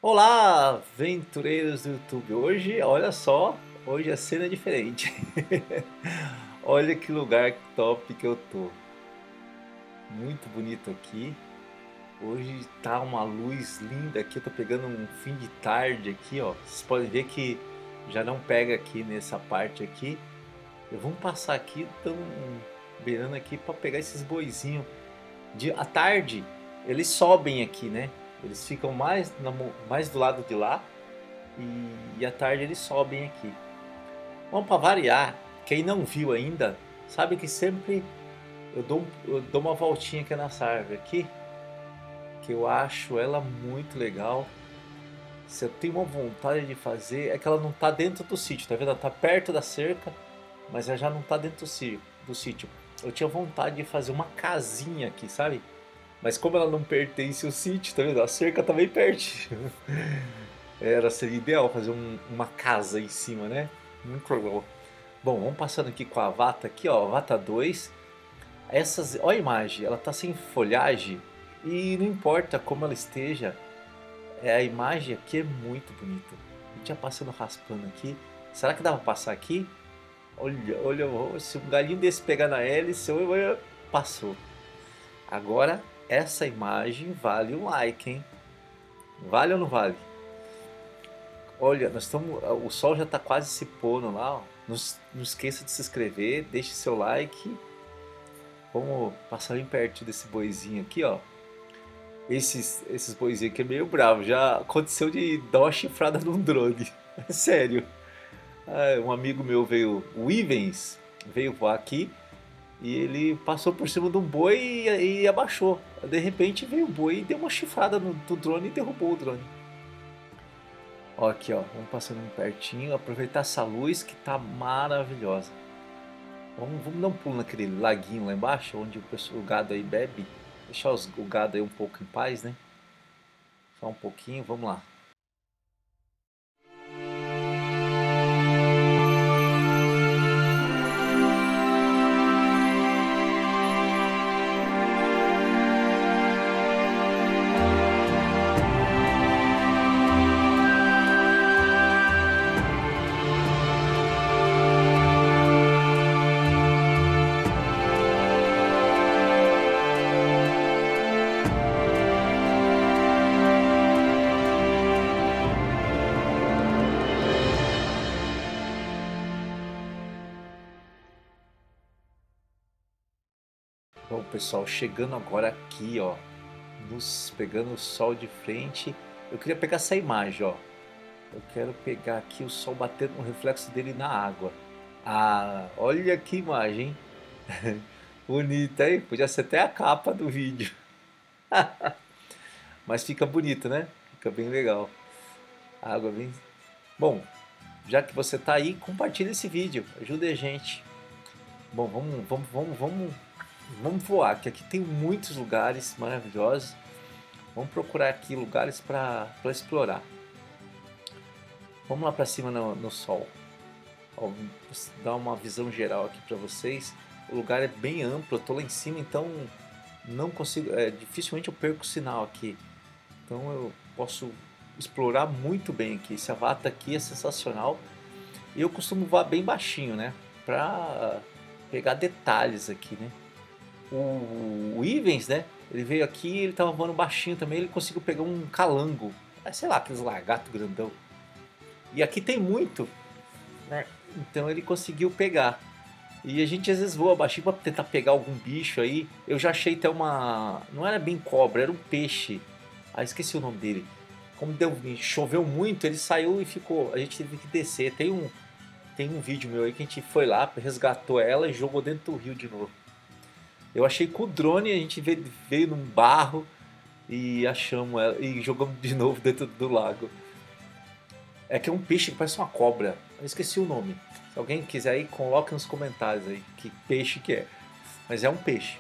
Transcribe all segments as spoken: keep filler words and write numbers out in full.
Olá, aventureiros do YouTube. Hoje, olha só, hoje a cena é diferente. Olha que lugar top que eu tô. Muito bonito aqui. Hoje tá uma luz linda aqui. Eu tô pegando um fim de tarde aqui, ó. Vocês podem ver que já não pega aqui nessa parte aqui. Eu vou passar aqui, tão beirando aqui para pegar esses boizinhos. De à tarde, eles sobem aqui, né? Eles ficam mais, na, mais do lado de lá e, e à tarde eles sobem aqui. Bom, para variar, quem não viu ainda, sabe que sempre eu dou, eu dou uma voltinha aqui nessa árvore aqui, que eu acho ela muito legal. Se eu tenho uma vontade de fazer, é que ela não está dentro do sítio, tá vendo? Ela está perto da cerca, mas ela já não está dentro do sítio. Eu tinha vontade de fazer uma casinha aqui, sabe? Mas como ela não pertence ao sítio, tá vendo? A cerca tá bem pertinho. Era, seria ideal fazer um, uma casa em cima, né? Muito legal. Bom, vamos passando aqui com a Vata aqui, ó. Vata dois. Essas, olha a imagem, ela tá sem folhagem. E não importa como ela esteja, é, a imagem aqui é muito bonita. A gente já passando raspando aqui. Será que dá pra passar aqui? Olha, olha, se um galinho desse pegar na hélice, passou. Agora, essa imagem vale um like, hein? Vale ou não vale? Olha, nós estamos, o sol já está quase se pondo lá. Ó. Não, não esqueça de se inscrever, deixe seu like. Vamos passar bem perto desse boizinho aqui, ó. Esses, esses boizinhos aqui é meio bravo. Já aconteceu de dar uma chifrada num drone. Sério. Ah, um amigo meu veio, o Ivens, veio voar aqui. E ele passou por cima de um boi e, e abaixou. De repente veio o boi e deu uma chifrada no, no drone e derrubou o drone. Ó, aqui, ó, vamos passando pertinho, aproveitar essa luz que tá maravilhosa. Vamos, vamos dar um pulo naquele laguinho lá embaixo, onde o, pessoal, o gado aí bebe. Deixar os, o gado aí um pouco em paz, né? Só um pouquinho, vamos lá. Bom, pessoal, chegando agora aqui, ó, nos pegando o sol de frente. Eu queria pegar essa imagem, ó. Eu quero pegar aqui o sol batendo no reflexo dele na água. Ah, olha que imagem, hein? Bonita, hein? Podia ser até a capa do vídeo. Mas fica bonito, né? Fica bem legal. A água bem... Bom, já que você tá aí, compartilha esse vídeo. Ajude a gente. Bom, vamos, vamos, vamos, vamos, vamos voar, que aqui tem muitos lugares maravilhosos. Vamos procurar aqui lugares para explorar. Vamos lá para cima no, no sol. Ó, vou dar uma visão geral aqui para vocês. O lugar é bem amplo, eu tô lá em cima, então não consigo, é, dificilmente eu perco o sinal aqui. Então eu posso explorar muito bem aqui. Esse Vata aqui é sensacional. E eu costumo voar bem baixinho, né? Pra pegar detalhes aqui, né? O, o Ivens, né? Ele veio aqui, ele tava voando baixinho também, ele conseguiu pegar um calango. Sei lá, aqueles lagartos grandão. E aqui tem muito, né? Então ele conseguiu pegar. E a gente às vezes voa baixinho para tentar pegar algum bicho aí. Eu já achei até uma... Não era bem cobra, era um peixe. Ah, esqueci o nome dele. Como deu, choveu muito, ele saiu e ficou... A gente teve que descer. Tem um, tem um vídeo meu aí que a gente foi lá, resgatou ela e jogou dentro do rio de novo. Eu achei com o drone, a gente veio, veio num barro e achamos ela e jogamos de novo dentro do lago. É que é um peixe que parece uma cobra. Eu esqueci o nome. Se alguém quiser aí, coloca nos comentários aí que peixe que é. Mas é um peixe.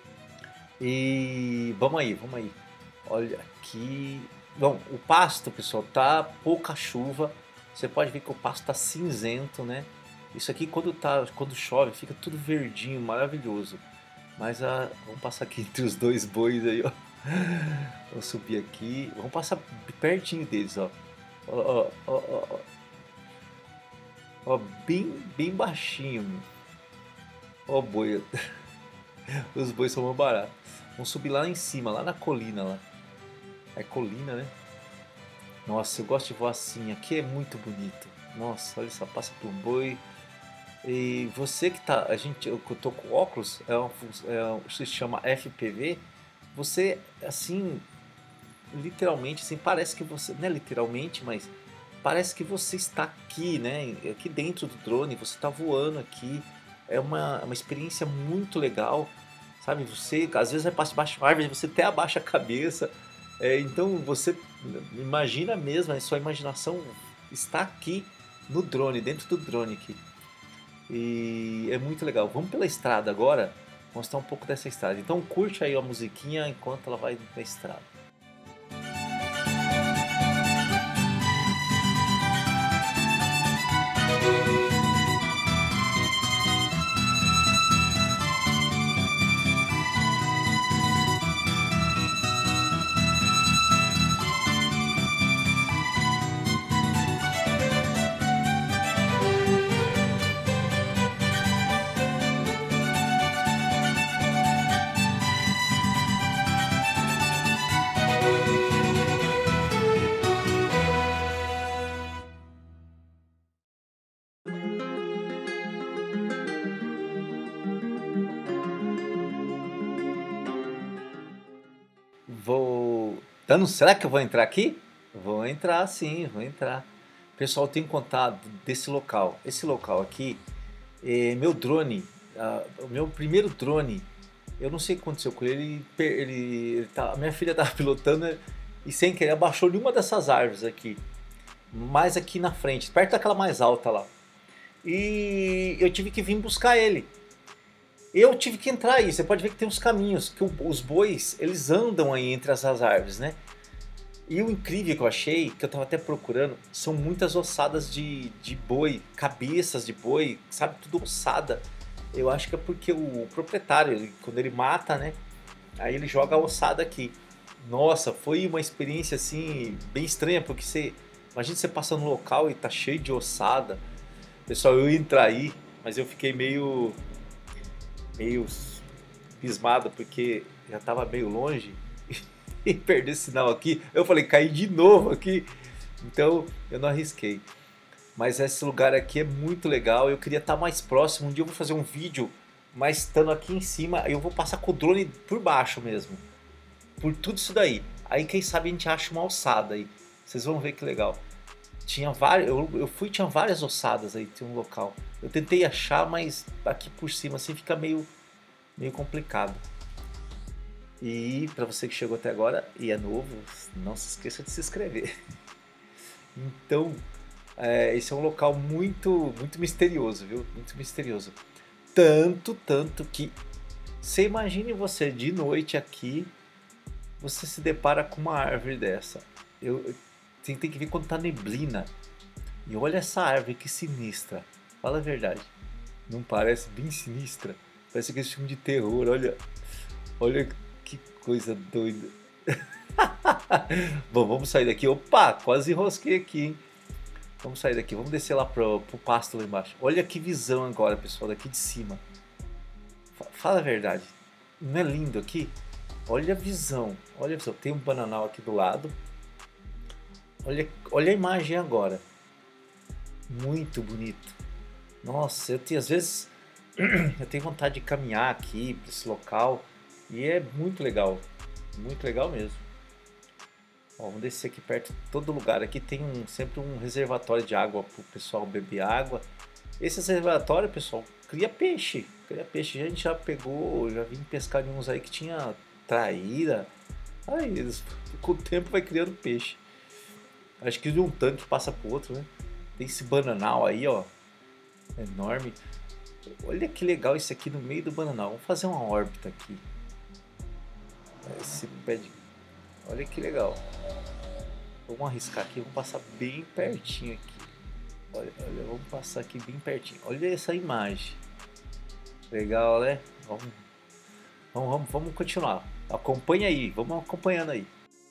E vamos aí, vamos aí. Olha aqui. Bom, o pasto, pessoal, tá pouca chuva. Você pode ver que o pasto tá cinzento, né? Isso aqui quando, tá, quando chove fica tudo verdinho, maravilhoso. Mas a, vamos passar aqui entre os dois bois aí, ó. Vou subir aqui. Vamos passar pertinho deles, ó. Ó, ó, ó, ó, ó. Ó, bem, bem baixinho. Ó o boi. Os bois são mais baratos. Vamos subir lá em cima, lá na colina lá. É colina, né? Nossa, eu gosto de voar assim. Aqui é muito bonito. Nossa, olha só, passa por um boi. E você que tá, a gente, eu tô com óculos, é um, é um, se chama F P V. Você, assim, literalmente, assim, parece que você, não é literalmente, mas parece que você está aqui, né? Aqui dentro do drone, você está voando aqui. É uma, uma experiência muito legal, sabe? Você, às vezes, vai passar debaixo de uma árvore, você até abaixa a cabeça. É, então, você imagina mesmo, a sua imaginação está aqui no drone, dentro do drone aqui. E é muito legal. Vamos pela estrada agora, mostrar um pouco dessa estrada. Então curte aí a musiquinha enquanto ela vai na estrada. Vou. Dando, será que eu vou entrar aqui? Vou entrar sim, vou entrar. Pessoal, tem contato desse local. Esse local aqui, é meu drone, ah, o meu primeiro drone. Eu não sei o que aconteceu com ele. Ele, per- ele, ele tá, minha filha estava pilotando e sem querer abaixou em uma dessas árvores aqui. Mais aqui na frente, perto daquela mais alta lá. E eu tive que vir buscar ele. Eu tive que entrar aí. Você pode ver que tem uns caminhos, que o- os bois, eles andam aí entre essas árvores, né? E o incrível que eu achei, que eu tava até procurando, são muitas ossadas de, de boi, cabeças de boi, sabe? Tudo ossada. Eu acho que é porque o proprietário, ele- quando ele mata, né? Aí ele joga a ossada aqui. Nossa, foi uma experiência assim, bem estranha, porque você. Imagina você passando no local e tá cheio de ossada. Pessoal, eu ia entrar aí, mas eu fiquei meio. meio pismado, porque já tava meio longe e perder sinal aqui. Eu falei, caí de novo aqui. Então eu não arrisquei. Mas esse lugar aqui é muito legal. Eu queria estar mais próximo. Um dia eu vou fazer um vídeo, mas estando aqui em cima, eu vou passar com o drone por baixo mesmo. Por tudo isso daí. Aí quem sabe a gente acha uma alçada aí. Vocês vão ver que legal. Tinha várias, eu, eu fui, tinha várias ossadas aí, tinha um local. Eu tentei achar, mas aqui por cima assim fica meio, meio complicado. E para você que chegou até agora e é novo, não se esqueça de se inscrever. Então, é, esse é um local muito, muito misterioso, viu? Muito misterioso. Tanto, tanto que você imagine você de noite aqui, você se depara com uma árvore dessa. Eu, eu- você tem que ver quando tá neblina. E olha essa árvore que sinistra. Fala a verdade. Não parece bem sinistra? Parece aquele filme de terror. Olha, olha que coisa doida. Bom, vamos sair daqui. Opa, quase enrosquei aqui, hein? Vamos sair daqui, vamos descer lá pro, pro pasto lá embaixo. Olha que visão agora, pessoal, daqui de cima. Fa- Fala a verdade. Não é lindo aqui? Olha a visão. Olha a visão. Tem um bananal aqui do lado. Olha, olha a imagem agora. Muito bonito. Nossa, eu tenho às vezes eu tenho vontade de caminhar aqui para esse local e é muito legal, muito legal mesmo. Ó, vamos descer aqui perto, todo lugar aqui tem um, sempre um reservatório de água para o pessoal beber água. Esse reservatório, pessoal, cria peixe, cria peixe. A gente já pegou, já vim pescar em uns aí que tinha traíra. Aí eles, com o tempo vai criando peixe. Acho que de um tanque passa pro outro, né? Tem esse bananal aí, ó, enorme. Olha que legal isso aqui no meio do bananal. Vamos fazer uma órbita aqui. Esse pé de... Olha que legal. Vamos arriscar aqui, vamos passar bem pertinho aqui. Olha, olha, vamos passar aqui bem pertinho. Olha essa imagem. Legal, né? Vamos, vamos, vamos, vamos continuar. Acompanha aí, vamos acompanhando aí.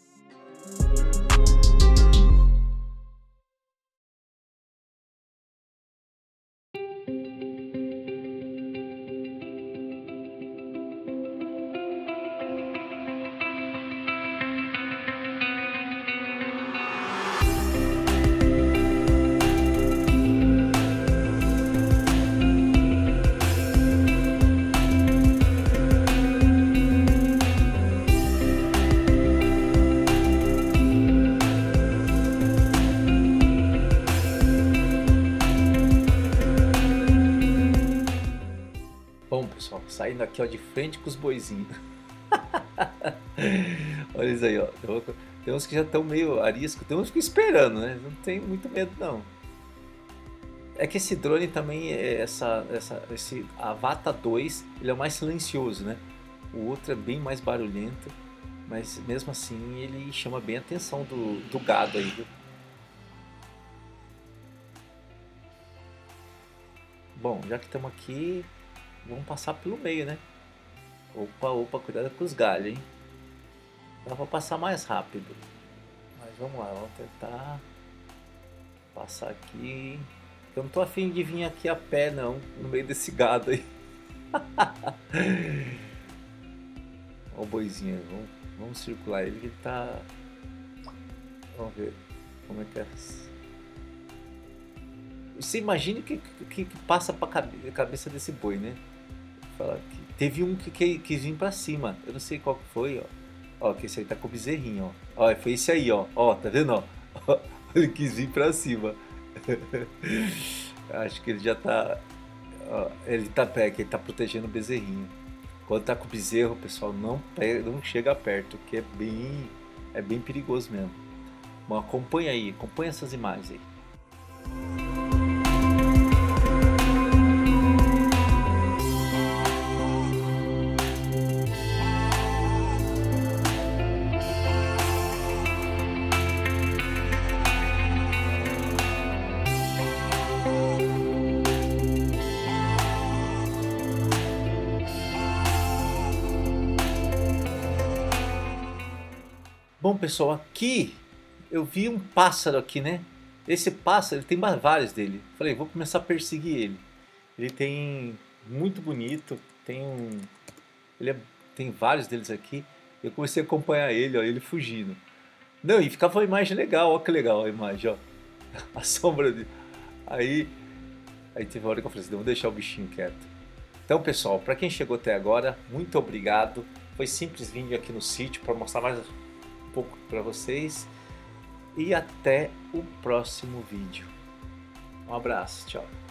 Bom, pessoal, saindo aqui, ó, de frente com os boizinhos. Olha isso aí, ó. Tem uns que já estão meio arisco, tem uns que esperando, né? Não tem muito medo, não. É que esse drone também, é essa, essa, esse Avata dois, ele é o mais silencioso, né? O outro é bem mais barulhento, mas mesmo assim ele chama bem a atenção do, do gado aí, viu? Bom, já que estamos aqui, vamos passar pelo meio, né? Opa, opa, cuidado com os galhos, hein? Dá pra passar mais rápido. Mas vamos lá, vamos tentar passar aqui. Eu não tô afim de vir aqui a pé, não, no meio desse gado aí. Olha o boizinho, vamos, vamos circular ele que ele tá... Vamos ver como é que é. Você imagina o que, que, que passa pra cabeça desse boi, né? Fala que teve um que, que quis vir pra cima, eu não sei qual que foi, ó. Ó, que esse aí tá com o bezerrinho, ó. Ó, foi esse aí, ó. Ó, tá vendo, ó? Ele quis vir pra cima. Acho que ele já tá... Ó, ele tá perto, ele tá protegendo o bezerrinho. Quando tá com o bezerro, pessoal, não, não chega perto, que é bem, é bem perigoso mesmo. Bom, acompanha aí, acompanha essas imagens aí. Bom, pessoal, aqui eu vi um pássaro aqui, né? Esse pássaro, ele tem vários dele. Falei, vou começar a perseguir ele. Ele tem muito bonito, tem um, ele é, tem vários deles aqui. Eu comecei a acompanhar ele, ó, ele fugindo. Não, e ficava uma imagem legal, ó que legal a imagem, ó. A sombra dele. Aí, aí teve uma hora que eu falei assim, vou deixar o bichinho quieto. Então, pessoal, para quem chegou até agora, muito obrigado. Foi simples vir aqui no sítio para mostrar mais um pouco para vocês. E até o próximo vídeo. Um abraço, tchau.